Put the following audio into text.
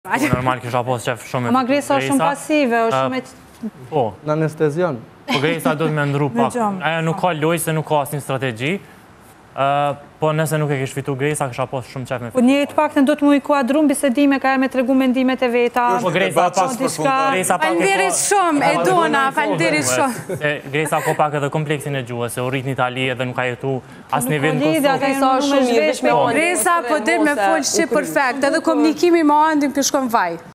Normal kisha pas qef shumë... Ma Gresa është shumë pasive, është shumë... Po. Në anestezion. Po Gresa do të me ndru pak. Aja nuk ka loj se nuk ka asnjë strategji. Po nëse nuk e kish fitu Gresa, kisha pas shumë qef me fitu. Po njëri të paktën do të mu i kuadru në bisedime, ka me tregu mendimet e veta. Po Gresa pak... Falënderit shumë, Edona, falënderit shumë. Gresa ko pak edhe kompleksin e gjuhës, se u rrit në Itali edhe nuk ka jetu asnjë vend Gresa po dhe me folë shqip perfekt, edhe komunikimi me andin këshkon vaj.